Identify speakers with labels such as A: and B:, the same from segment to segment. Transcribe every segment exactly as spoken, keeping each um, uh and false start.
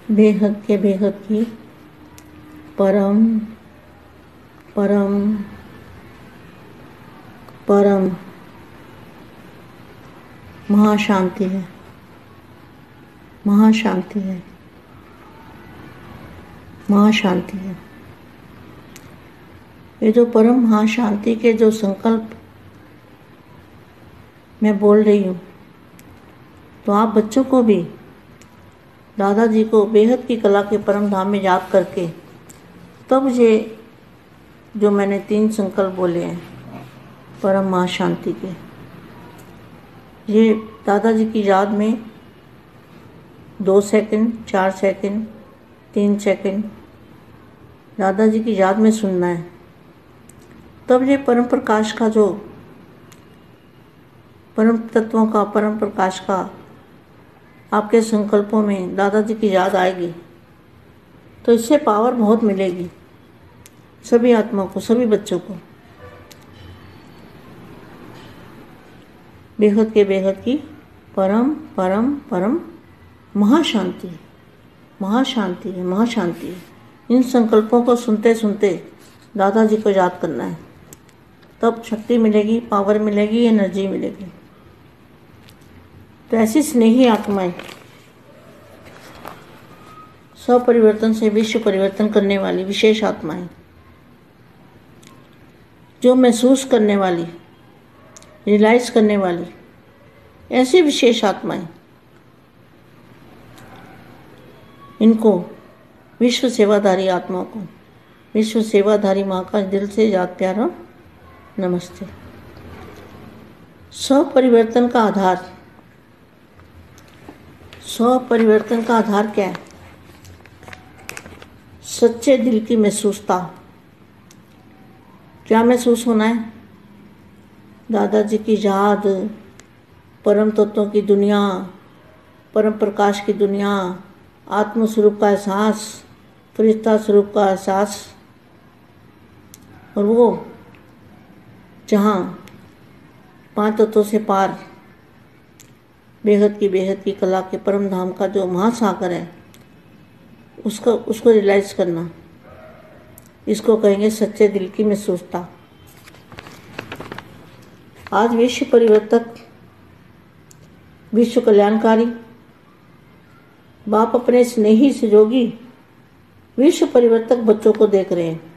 A: बेहद के बेहद की परम परम परम महाशांति है, महाशांति है, महाशांति है। ये जो परम महाशांति के जो संकल्प मैं बोल रही हूँ, तो आप बच्चों को भी दादाजी को बेहद की कला के परम धाम में याद करके तब ये जो मैंने तीन संकल्प बोले हैं परम महाशांति के, ये दादाजी की याद में दो सेकंड, चार सेकंड, तीन सेकंड दादाजी की याद में सुनना है। तब ये परम प्रकाश का जो परम तत्वों का परम प्रकाश का आपके संकल्पों में दादाजी की याद आएगी, तो इससे पावर बहुत मिलेगी सभी आत्माओं को, सभी बच्चों को। बेहद के बेहद की परम परम परम महाशांति, महाशांति है, महाशांति है। इन संकल्पों को सुनते सुनते दादाजी को याद करना है, तब शक्ति मिलेगी, पावर मिलेगी, एनर्जी मिलेगी। तो ऐसी स्नेही आत्माएं, स्वपरिवर्तन से विश्व परिवर्तन करने वाली विशेष आत्माएं, जो महसूस करने वाली, रियलाइज करने वाली ऐसी विशेष आत्माएं, इनको विश्व सेवाधारी आत्माओं को विश्व सेवाधारी माँ का दिल से याद प्यार और नमस्ते। स्व परिवर्तन का आधार, स्व परिवर्तन का आधार क्या है? सच्चे दिल की महसूसता। क्या महसूस होना है? दादाजी की याद, परम तत्वों की दुनिया, परम प्रकाश की दुनिया, आत्म स्वरूप का एहसास, फरिश्ता स्वरूप का एहसास, और वो जहाँ पांच तत्वों से पार बेहद की बेहद की कला के परम धाम का जो महासागर है, उसको उसको रियलाइज करना, इसको कहेंगे सच्चे दिल की महसूसता। आज विश्व परिवर्तक, विश्व कल्याणकारी बाप अपने स्नेही सहयोगी विश्व परिवर्तक बच्चों को देख रहे हैं।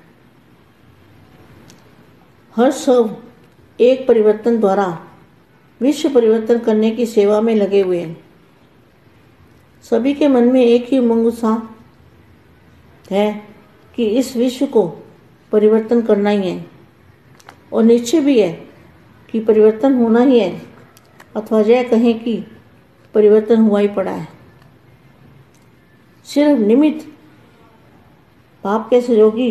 A: हर सब एक परिवर्तन द्वारा विश्व परिवर्तन करने की सेवा में लगे हुए हैं। सभी के मन में एक ही उमंग उत्साह है कि इस विश्व को परिवर्तन करना ही है, और निश्चय भी है कि परिवर्तन होना ही है, अथवा यह कहें कि परिवर्तन हुआ ही पड़ा है। सिर्फ निमित्त बाप के सहयोगी,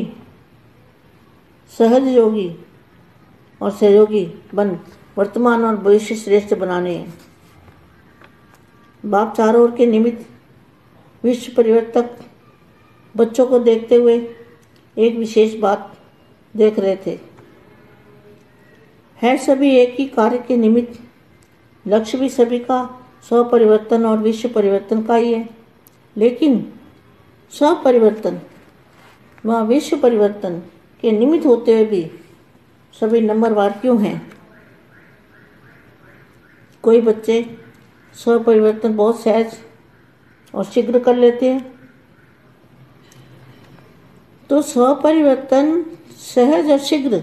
A: सहज योगी और सहयोगी बन वर्तमान और भविष्य श्रेष्ठ बनाने हैं। बाप चारों ओर के निमित्त विश्व परिवर्तक बच्चों को देखते हुए एक विशेष बात देख रहे थे। है सभी एक ही कार्य के निमित्त, लक्ष्य भी सभी का स्व परिवर्तन और विश्व परिवर्तन का ही है, लेकिन स्व परिवर्तन व विश्व परिवर्तन के निमित्त होते हुए भी सभी नंबरवार क्यों हैं? कोई बच्चे स्व परिवर्तन बहुत सहज और शीघ्र कर लेते हैं, तो स्व परिवर्तन सहज और शीघ्र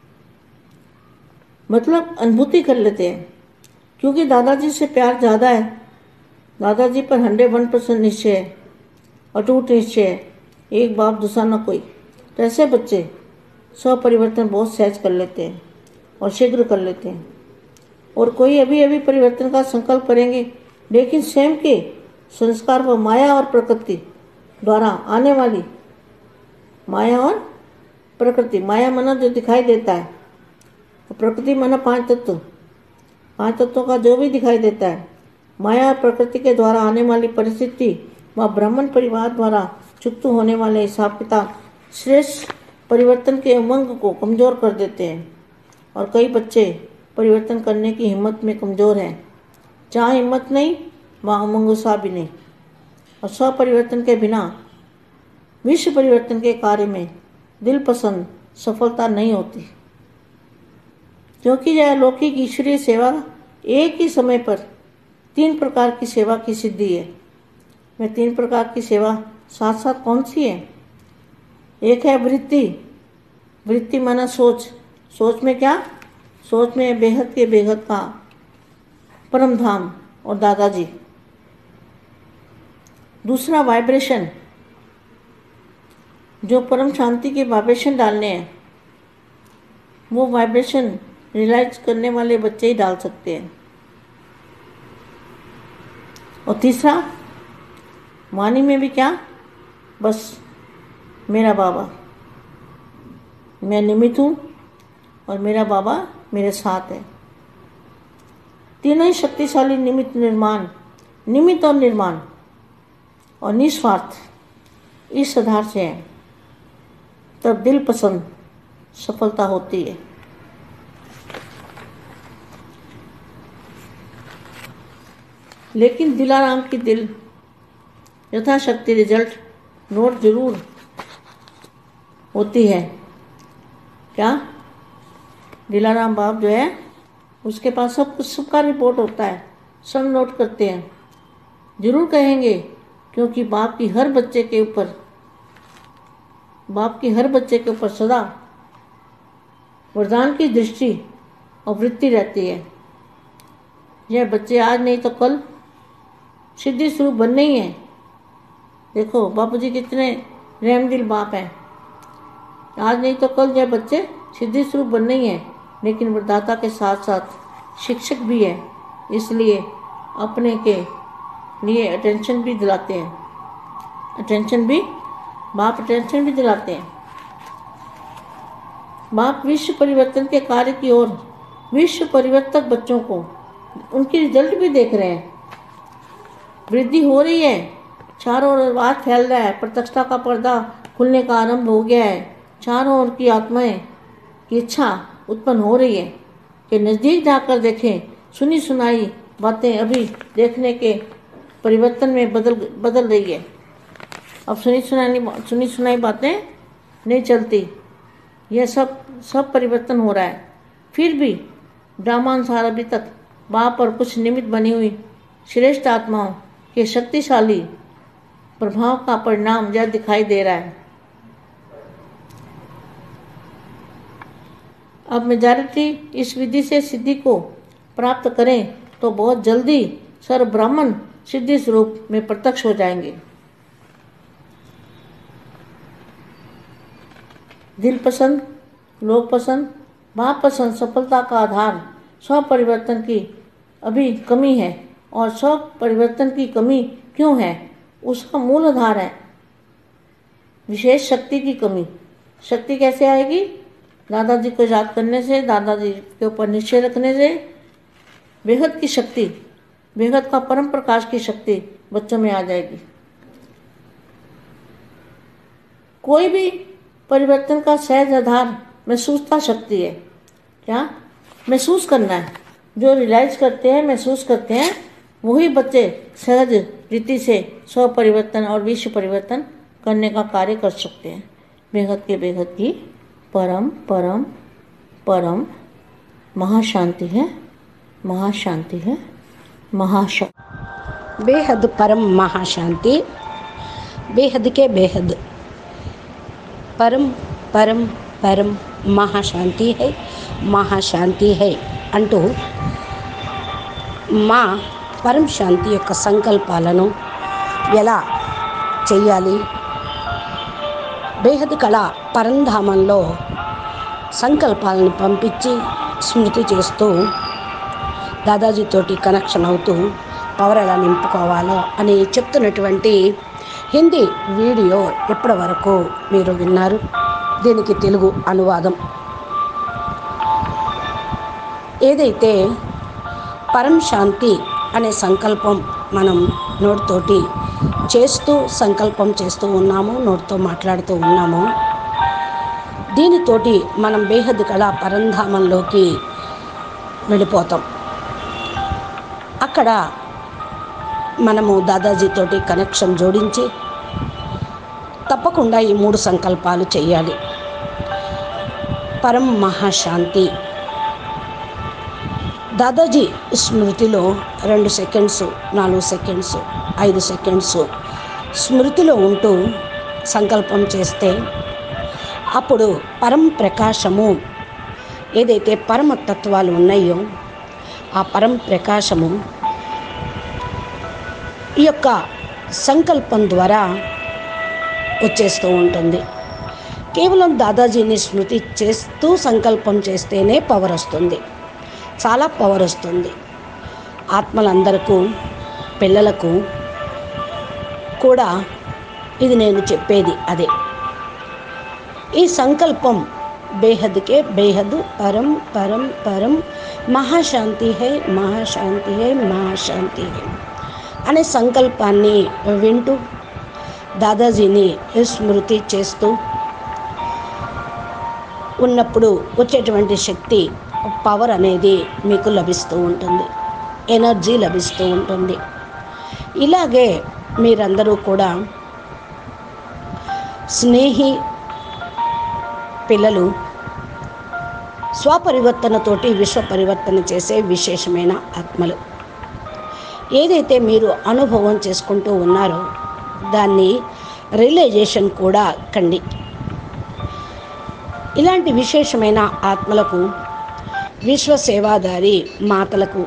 A: मतलब अनुभूति कर लेते हैं, क्योंकि दादाजी से प्यार ज़्यादा है, दादाजी पर हंड्रेड वन परसेंट निश्चय है, अटूट निश्चय है, एक बाप दूसरा न कोई। तो ऐसे बच्चे स्व परिवर्तन बहुत सहज कर लेते हैं और शीघ्र कर लेते हैं। और कोई अभी अभी परिवर्तन का संकल्प करेंगे, लेकिन स्वयं के संस्कार व माया और प्रकृति द्वारा आने वाली, माया और प्रकृति, माया मना जो दिखाई देता है, और प्रकृति मना पांच तत्व, पांच तत्वों का जो भी दिखाई देता है, माया और प्रकृति के द्वारा आने वाली परिस्थिति व ब्राह्मण परिवार द्वारा चुक्त होने वाले हिसाब किताब श्रेष्ठ परिवर्तन के उमंग को कमजोर कर देते हैं। और कई बच्चे परिवर्तन करने की हिम्मत में कमजोर हैं। जहाँ हिम्मत नहीं वहाँ उमंग उत्साह भी नहीं। और स्व परिवर्तन के बिना विश्व परिवर्तन के कार्य में दिल पसंद सफलता नहीं होती, क्योंकि यह अलौकिक ईश्वरीय सेवा एक ही समय पर तीन प्रकार की सेवा की सिद्धि है। मैं तीन प्रकार की सेवा साथ साथ कौन सी है? एक है वृत्ति। वृत्ति माना सोच। सोच में क्या? सोच में बेहद के बेहद का परम धाम और दादाजी। दूसरा वाइब्रेशन, जो परम शांति के वाइब्रेशन डालने हैं, वो वाइब्रेशन रियलाइज करने वाले बच्चे ही डाल सकते हैं। और तीसरा वाणी में भी क्या? बस मेरा बाबा, मैं निमित्त हूँ और मेरा बाबा मेरे साथ है। तीनों ही शक्तिशाली निमित्त निर्माण, निमित्त और निर्माण और निस्वार्थ इस आधार से है, तब दिल पसंद सफलता होती है। लेकिन दिलाराम की दिल यथाशक्ति रिजल्ट नोट जरूर होती है। क्या? दिलाराम बाप जो है उसके पास सब कुछ, सबका रिपोर्ट होता है, सब नोट करते हैं, जरूर कहेंगे, क्योंकि बाप की हर बच्चे के ऊपर बाप की हर बच्चे के ऊपर सदा वरदान की दृष्टि और वृत्ति रहती है। यह बच्चे आज नहीं तो कल सिद्धि स्वरूप बनने ही है। देखो बापू जी कितने रहमदिल बाप हैं। आज नहीं तो कल यह बच्चे सिद्धि स्वरूप बनने ही हैं, लेकिन वरदाता के साथ साथ शिक्षक भी है, इसलिए अपने के लिए अटेंशन भी दिलाते हैं। अटेंशन भी बाप अटेंशन भी दिलाते हैं। बाप विश्व परिवर्तन के कार्य की ओर विश्व परिवर्तक बच्चों को उनकी रिजल्ट भी देख रहे हैं। वृद्धि हो रही है, चारों ओर आवाज फैल रहा है, प्रत्यक्षता का पर्दा खुलने का आरंभ हो गया है। चारों ओर की आत्माएं की इच्छा उत्पन्न हो रही है कि नज़दीक जाकर देखें। सुनी सुनाई बातें अभी देखने के परिवर्तन में बदल बदल रही है। अब सुनी सुनाई सुनी सुनाई बातें नहीं चलती, यह सब सब परिवर्तन हो रहा है। फिर भी ड्रामानुसार अभी तक बाप और कुछ निमित्त बनी हुई श्रेष्ठ आत्माओं के शक्तिशाली प्रभाव का परिणाम यह दिखाई दे रहा है। अब मेजॉरिटी इस विधि से सिद्धि को प्राप्त करें तो बहुत जल्दी सर्व ब्राह्मण सिद्धि स्वरूप में प्रत्यक्ष हो जाएंगे। दिल पसंद, लोक पसंद, बाप पसंद सफलता का आधार स्व परिवर्तन की अभी कमी है। और स्व परिवर्तन की कमी क्यों है? उसका मूल आधार है विशेष शक्ति की कमी। शक्ति कैसे आएगी? दादाजी को याद करने से, दादाजी के ऊपर निश्चय रखने से बेहद की शक्ति, बेहद का परम प्रकाश की शक्ति बच्चों में आ जाएगी। कोई भी परिवर्तन का सहज आधार महसूसता शक्ति है। क्या? महसूस करना है। जो रियलाइज करते हैं, महसूस करते हैं, वही बच्चे सहज रीति से स्व परिवर्तन और विश्व परिवर्तन करने का कार्य कर सकते हैं। बेहद के बेहद की परम परम परम महाशांति है, महाशांति है, महाशांति।
B: बेहद परम महाशांति, बेहद के बेहद परम परम परम महाशांति है, महाशांति है అంటూ మా పరమ శాంతి యొక్క సంకల్పాలను ఎలా చేయాలి, బేహద్ కళ పరంధామంలో సంకల్పాలను పంపించి స్మృతి చేస్తూ దాదాజీతోటి కనెక్షన్ అవుతూ పవర్ ఎలా నింపుకోవాలో అని చెప్తున్నటువంటి హిందీ వీడియో ఇప్పటి వరకు మీరు విన్నారు. దీనికి తెలుగు అనువాదం. ఏదైతే పరం శాంతి అనే సంకల్పం మనం నోటితోటి చేస్తూ సంకల్పం చేస్తూ ఉన్నాము, నోటితో మాట్లాడుతూ ఉన్నాము, దీనితోటి మనం బేహద్ కళ మనము దాదాజీతోటి కనెక్షన్ జోడించి తప్పకుండా ఈ మూడు సంకల్పాలు చేయాలి. పరం మహాశాంతి. దాదాజీ స్మృతిలో రెండు సెకండ్స్, నాలుగు సెకండ్స్, ఐదు సెకండ్స్ స్మృతిలో ఉంటూ సంకల్పం చేస్తే అప్పుడు పరం ప్రకాశము, ఏదైతే పరమతత్వాలు ఉన్నాయో ఆ పరం ప్రకాశము ఈ యొక్క సంకల్పం ద్వారా వచ్చేస్తూ ఉంటుంది. కేవలం దాదాజీని స్మృతి చేస్తూ సంకల్పం చేస్తేనే పవర్ వస్తుంది, చాలా పవర్ వస్తుంది. ఆత్మలందరకు, పిల్లలకు కూడా ఇది నేను చెప్పేది అదే. ఈ సంకల్పం బేహద్కే బేహద్, పరం పరం పరం, మహాశాంతి హై మహాశాంతి హై మహాశాంతి హై అనే సంకల్పాన్ని వింటూ దాదాజీని స్మృతి చేస్తూ ఉన్నప్పుడు వచ్చేటువంటి శక్తి, పవర్ అనేది మీకు లభిస్తూ ఉంటుంది, ఎనర్జీ లభిస్తూ ఉంటుంది. ఇలాగే మీరందరూ కూడా స్నేహి పిల్లలు స్వపరివర్తనతోటి విశ్వ పరివర్తన చేసే విశేషమైన ఆత్మలు. ఏదైతే మీరు అనుభవం చేసుకుంటూ ఉన్నారో దాన్ని రియలైజేషన్ కూడా కండి. ఇలాంటి విశేషమైన ఆత్మలకు, విశ్వసేవాదారి మాతలకు,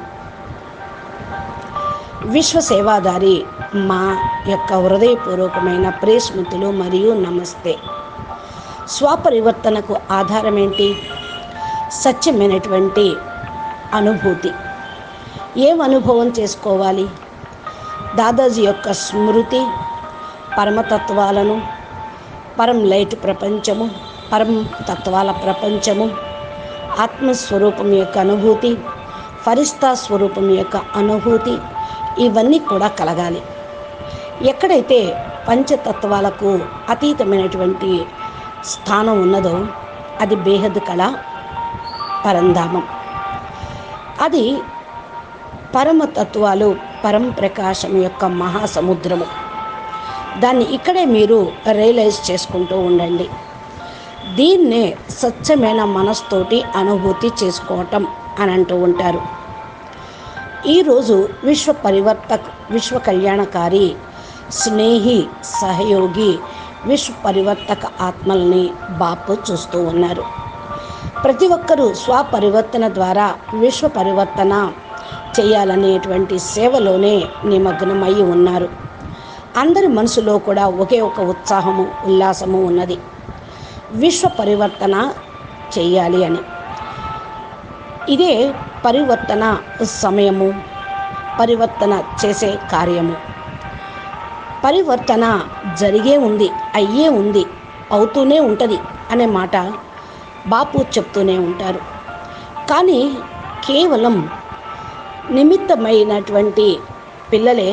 B: విశ్వసేవాదారి మా యొక్క హృదయపూర్వకమైన ప్రేస్మృతులు మరియు నమస్తే. స్వపరివర్తనకు ఆధారం ఏంటి? సత్యమైనటువంటి అనుభూతి. ఏం అనుభవం చేసుకోవాలి? దాదాజీ యొక్క స్మృతి, పరమతత్వాలను, పరం లైట్ ప్రపంచము, పరం తత్వాల ప్రపంచము, ఆత్మస్వరూపం యొక్క అనుభూతి, ఫరిస్తా స్వరూపం యొక్క అనుభూతి, ఇవన్నీ కూడా కలగాలి. ఎక్కడైతే పంచతత్వాలకు అతీతమైనటువంటి స్థానం ఉన్నదో అది బేహద్ కళ, పరంధామం. అది పరమతత్వాలు, పరం ప్రకాశం యొక్క మహాసముద్రము. దాన్ని ఇక్కడే మీరు రియలైజ్ చేసుకుంటూ ఉండండి. దీన్నే స్వచ్ఛమైన మనస్తోటి అనుభూతి చేసుకోవటం అని అంటూ ఉంటారు. ఈరోజు విశ్వ పరివర్తక, విశ్వ కళ్యాణకారి, స్నేహి, సహయోగి, విశ్వ పరివర్తక ఆత్మల్ని బాపు చూస్తూ ఉన్నారు. ప్రతి ఒక్కరూ స్వపరివర్తన ద్వారా విశ్వ పరివర్తన చేయాలనేటువంటి సేవలోనే నిమగ్నమై ఉన్నారు. అందరి మనసులో కూడా ఒకే ఒక ఉత్సాహము, ఉల్లాసము ఉన్నది, విశ్వ పరివర్తన చేయాలి అని. ఇదే పరివర్తన సమయము, పరివర్తన చేసే కార్యము. పరివర్తన జరిగే ఉంది, అయ్యే ఉంది, అవుతూనే ఉంటుంది అనే మాట బాపు చెప్తూనే ఉంటారు. కానీ కేవలం నిమిత్తమైనటువంటి పిల్లలే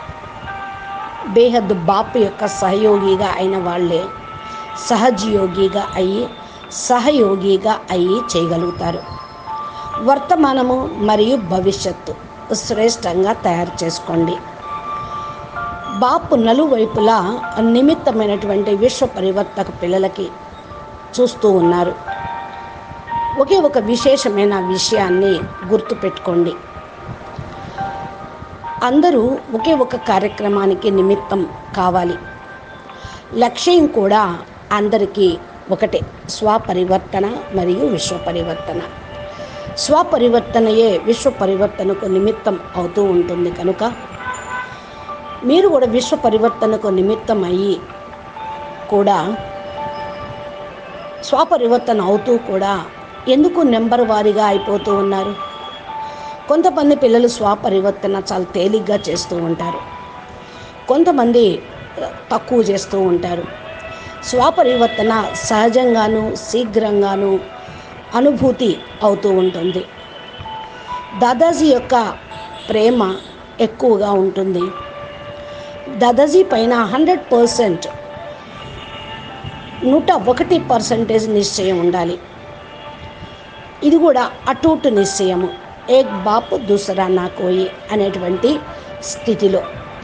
B: బేహద్ బాపు యొక్క సహయోగిగా అయిన వాళ్ళే సహజయోగిగా అయ్యి, సహయోగిగా అయ్యి చేయగలుగుతారు. వర్తమానము మరియు భవిష్యత్తు శ్రేష్టంగా తయారు చేసుకోండి. బాపు నలువైపులా నిమిత్తమైనటువంటి విశ్వ పరివర్తక పిల్లలకి చూస్తూ ఉన్నారు. ఒకే ఒక విశేషమైన విషయాన్ని గుర్తుపెట్టుకోండి. అందరూ ఒకే ఒక కార్యక్రమానికి నిమిత్తం కావాలి. లక్ష్యం కూడా అందరికీ ఒకటే, స్వపరివర్తన మరియు విశ్వ పరివర్తన. స్వపరివర్తనయే విశ్వ పరివర్తనకు నిమిత్తం అవుతూ ఉంటుంది. కనుక మీరు కూడా విశ్వ పరివర్తనకు నిమిత్తం అయ్యి కూడా స్వపరివర్తన అవుతూ కూడా ఎందుకు నెంబర్ వారీగా అయిపోతూ ఉన్నారు? కొంతమంది పిల్లలు స్వపరివర్తన చాలా తేలిగ్గా చేస్తూ ఉంటారు, కొంతమంది తక్కువ చేస్తూ ఉంటారు. స్వపరివర్తన సహజంగాను శీఘ్రంగాను అనుభూతి అవుతూ ఉంటుంది. దాదాజీ యొక్క ప్రేమ ఎక్కువగా ఉంటుంది. దాదాజీ పైన హండ్రెడ్ పర్సెంట్ నూట ఒకటి పర్సెంటేజ్ నిశ్చయం ఉండాలి. ఇది కూడా అటూటు నిశ్చయము, ఏక్ బాపు దూసరా నా కోయి అనేటువంటి స్థితిలో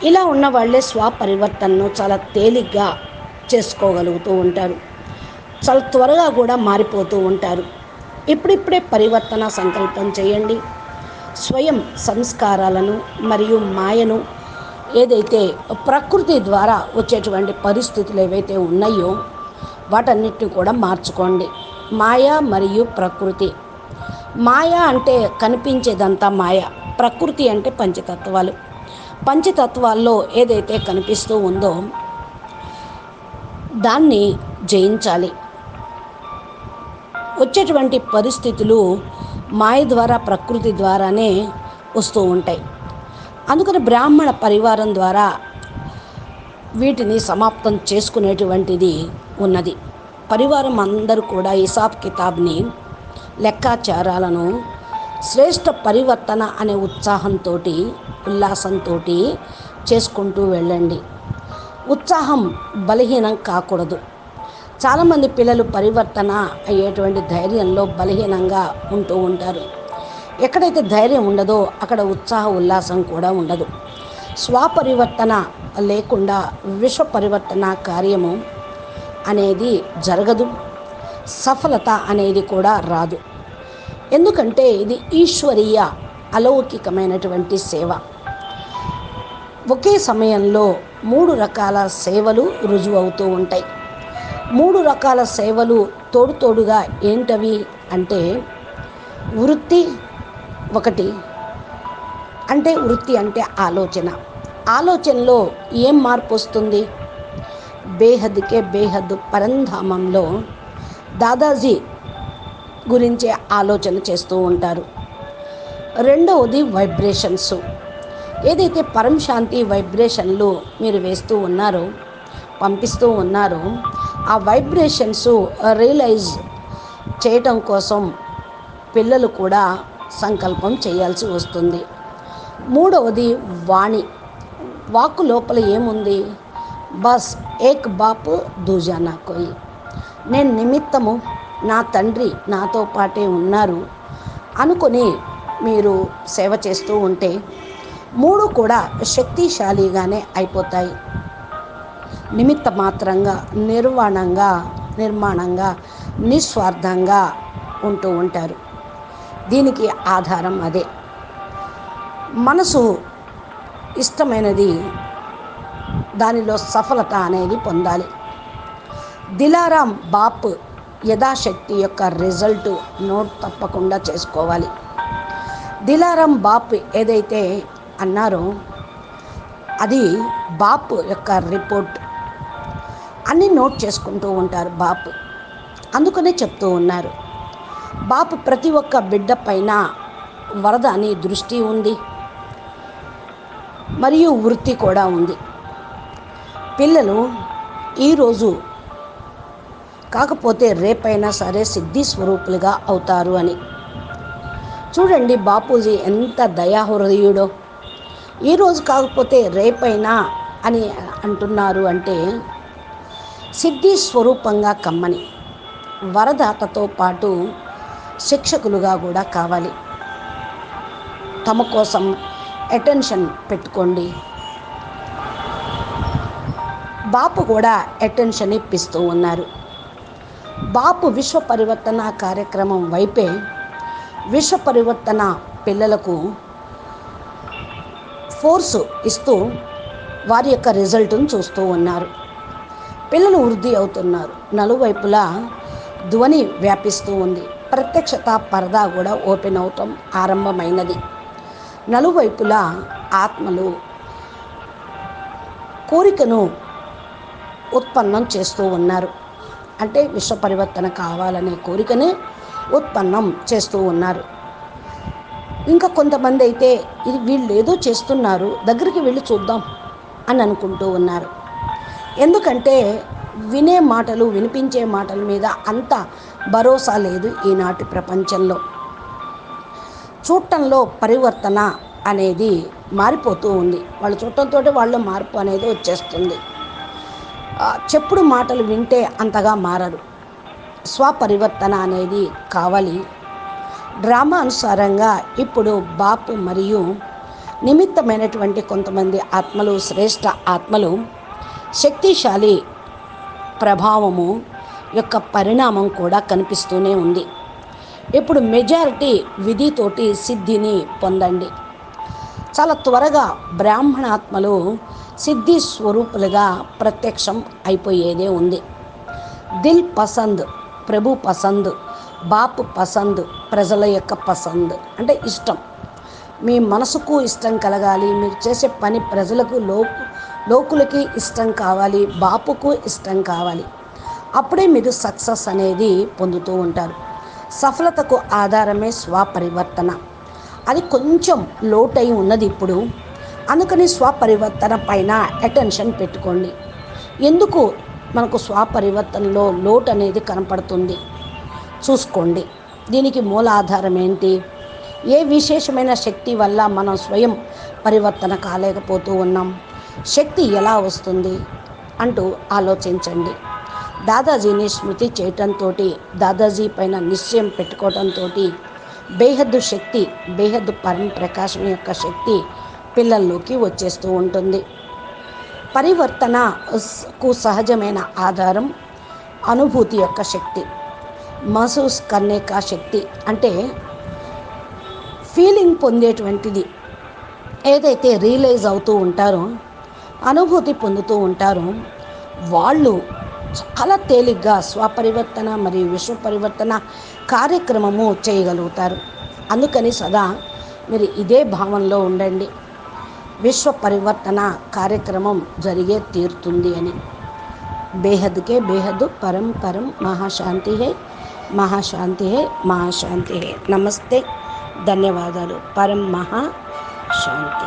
B: ఇలా ఉన్న వాళ్ళే స్వపరివర్తనను చాలా తేలిగ్గా చేసుకోగలుగుతూ ఉంటారు. చాలా త్వరగా కూడా మారిపోతూ ఉంటారు. ఇప్పుడిప్పుడే పరివర్తన సంకల్పం చేయండి. స్వయం సంస్కారాలను మరియు మాయను, ఏదైతే ప్రకృతి ద్వారా వచ్చేటువంటి పరిస్థితులు ఏవైతే ఉన్నాయో వాటన్నిటిని కూడా మార్చుకోండి. మాయ మరియు ప్రకృతి. మాయ అంటే కనిపించేదంతా మాయ, ప్రకృతి అంటే పంచతత్వాలు. పంచతత్వాల్లో ఏదైతే కనిపిస్తూ ఉందో దాన్ని జయించాలి. వచ్చేటువంటి పరిస్థితులు మాయ ద్వారా, ప్రకృతి ద్వారానే వస్తూ ఉంటాయి. అందుకని బ్రాహ్మణ పరివారం ద్వారా వీటిని సమాప్తం చేసుకునేటువంటిది ఉన్నది. పరివారం అందరూ కూడా హిసాబ్ కితాబ్ని, లెక్కాచారాలను శ్రేష్ఠ పరివర్తన అనే ఉత్సాహంతో, ఉల్లాసంతో చేసుకుంటూ వెళ్ళండి. ఉత్సాహం బలహీనం కాకూడదు. చాలామంది పిల్లలు పరివర్తన అయ్యేటువంటి ధైర్యంలో బలహీనంగా ఉంటూ ఉంటారు. ఎక్కడైతే ధైర్యం ఉండదో అక్కడ ఉత్సాహ ఉల్లాసం కూడా ఉండదు. స్వపరివర్తన లేకుండా విశ్వ పరివర్తన కార్యము అనేది జరగదు. సఫలత అనేది కూడా రాదు. ఎందుకంటే ఇది ఈశ్వరీయ అలౌకికమైనటువంటి సేవ. ఒకే సమయంలో మూడు రకాల సేవలు రుజువు అవుతూ ఉంటాయి. మూడు రకాల సేవలు తోడు తోడుగా ఏంటవి అంటే, వృత్తి ఒకటి. అంటే వృత్తి అంటే ఆలోచన. ఆలోచనలో ఏం మార్పు వస్తుంది? బేహద్కే బేహద్ పరంధామంలో దాదాజీ గురించి ఆలోచన చేస్తూ ఉంటారు. రెండవది వైబ్రేషన్స్. ఏదైతే పరం శాంతి వైబ్రేషన్లు మీరు వేస్తూ ఉన్నారో, పంపిస్తూ ఉన్నారో, ఆ వైబ్రేషన్స్ రియలైజ్ చేయటం కోసం పిల్లలు కూడా సంకల్పం చేయాల్సి వస్తుంది. మూడవది వాణి. వాక్కు లోపల ఏముంది? బస్ ఏక్ బాపు దూజానా కోయి. నేను నిమిత్తము, నా తండ్రి నాతో పాటే ఉన్నారు అనుకొని మీరు సేవ చేస్తూ ఉంటే మూడు కూడా శక్తిశాలిగానే అయిపోతాయి. నిమిత్త మాత్రంగా, నిర్వాణంగా, నిర్మాణంగా, నిస్వార్థంగా ఉంటూ ఉంటారు. దీనికి ఆధారం అదే. మనసు ఇష్టమైనది, దానిలో సఫలత అనేది పొందాలి. దిలారాం బాప్ యథాశక్తి యొక్క రిజల్ట్ నోట్ తప్పకుండా చేసుకోవాలి. దిలారాం బాప్ ఏదైతే అన్నారో అది బాప్ యొక్క రిపోర్ట్. అన్నీ నోట్ చేసుకుంటూ ఉంటారు బాప్. అందుకనే చెప్తూ ఉన్నారు, బాప్ ప్రతి ఒక్క బిడ్డ పైన వరద అని దృష్టి ఉంది మరియు వృత్తి కూడా ఉంది. పిల్లలు ఈరోజు కాకపోతే రేపైనా సరే సిద్ధి స్వరూపులుగా అవుతారు అని. చూడండి బాపూజీ ఎంత దయాహృదయుడో. ఈరోజు కాకపోతే రేపైనా అని అంటున్నారు అంటే సిద్ధి స్వరూపంగా కమ్మని, వరదాతతో పాటు శిక్షకులుగా కూడా కావాలి. తమ కోసం అటెన్షన్ పెట్టుకోండి. బాపు కూడా అటెన్షన్ ఇప్పిస్తూ ఉన్నారు. బాపు విశ్వ పరివర్తన కార్యక్రమం వైపే విశ్వ పరివర్తన పిల్లలకు ఫోర్సు ఇస్తూ వారి యొక్క రిజల్ట్ను చూస్తూ ఉన్నారు. పిల్లలు వృద్ధి అవుతున్నారు. నలువైపులా ధ్వని వ్యాపిస్తూ ఉంది. ప్రత్యక్షత పరదా కూడా ఓపెన్ అవటం ఆరంభమైనది. నలువైపులా ఆత్మలు కోరికను ఉత్పన్నం చేస్తూ ఉన్నారు. అంటే విశ్వ పరివర్తన కావాలనే కోరికని ఉత్పన్నం చేస్తూ ఉన్నారు. ఇంకా కొంతమంది అయితే ఇది వీళ్ళు ఏదో చేస్తున్నారు, దగ్గరికి వెళ్ళి చూద్దాం అని అనుకుంటూ ఉన్నారు. ఎందుకంటే వినే మాటలు, వినిపించే మాటల మీద అంత భరోసా లేదు ఈనాటి ప్రపంచంలో. చూడటంలో పరివర్తన అనేది మారిపోతూ ఉంది. వాళ్ళు చూడటంతో వాళ్ళ మార్పు అనేది వచ్చేస్తుంది. చెప్పుడు మాటలు వింటే అంతగా మారరు. స్వపరివర్తన అనేది కావాలి. డ్రామా అనుసారంగా ఇప్పుడు బాపు మరియు నిమిత్తమైనటువంటి కొంతమంది ఆత్మలు, శ్రేష్ఠ ఆత్మలు శక్తిశాలి ప్రభావము యొక్క పరిణామం కూడా కనిపిస్తూనే ఉంది. ఇప్పుడు మెజారిటీ విధితోటి సిద్ధిని పొందండి. చాలా త్వరగా బ్రాహ్మణాత్మలు సిద్ధి స్వరూపులుగా ప్రత్యక్షం అయిపోయేదే ఉంది. దిల్ పసంద్, ప్రభు పసంద్, బాప్ పసంద్, ప్రజల యొక్క పసంద్ అంటే ఇష్టం. మీ మనసుకు ఇష్టం కలగాలి, మీరు చేసే పని ప్రజలకు లోకు లోకులకి ఇష్టం కావాలి, బాపుకు ఇష్టం కావాలి. అప్పుడే మీరు సక్సెస్ అనేది పొందుతూ ఉంటారు. సఫలతకు ఆధారమే స్వపరివర్తన. అది కొంచెం లోటై ఉన్నది ఇప్పుడు. అందుకని స్వపరివర్తన పైన అటెన్షన్ పెట్టుకోండి. ఎందుకు మనకు స్వపరివర్తనలో లోటు అనేది కనపడుతుంది చూసుకోండి. దీనికి మూల ఆధారం ఏంటి? ఏ విశేషమైన శక్తి వల్ల మనం స్వయం పరివర్తన కాలేకపోతూ ఉన్నాం? శక్తి ఎలా వస్తుంది అంటూ ఆలోచించండి. దాదాజీని స్మృతి చేయటంతో, దాదాజీ పైన నిశ్చయం పెట్టుకోవడంతో బేహద్దు శక్తి, బేహద్దు పరం ప్రకాశం యొక్క శక్తి పిల్లల్లోకి వచ్చేస్తూ ఉంటుంది. పరివర్తనకు సహజమైన ఆధారం అనుభూతి యొక్క శక్తి, మహసూస్ కర్నే కా శక్తి అంటే ఫీలింగ్ పొందేటువంటిది. ఏదైతే రియలైజ్ అవుతూ ఉంటారో, అనుభూతి పొందుతూ ఉంటారో, వాళ్ళు చాలా తేలిగ్గా స్వపరివర్తన మరియు విశ్వ పరివర్తన కార్యక్రమము చేయగలుగుతారు. అందుకని సదా మీరు ఇదే భావనలో ఉండండి, విశ్వ పరివర్తన కార్యక్రమం జరిగే తీరుతుంది అని. బేహద్కే బేహద్, పరం పరం, మహాశాంతి హై, మహాశాంతి హై, మహాశాంతి హై. నమస్తే, ధన్యవాదాలు. పరం మహాశాంతి.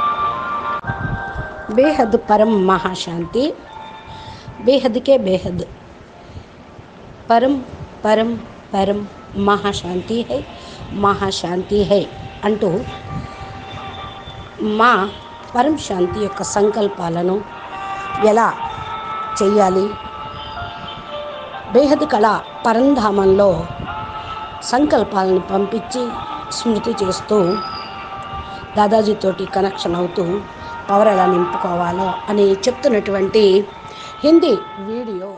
B: బేహద్ పరం మహాశాంతి. బేహద్కే బేహద్, పరం పరం పరం, మహాశాంతి హై, మహాశాంతి హై అంటూ మా పరం శాంతి యొక్క సంకల్పాలను ఎలా చెయ్యాలి, బేహద్ కళ పరంధామంలో సంకల్పాలను పంపించి స్మృతి చేస్తూ దాదాజీతోటి కనెక్షన్ అవుతూ పవర్ ఎలా నింపుకోవాలో అని చెప్తున్నటువంటి హిందీ వీడియో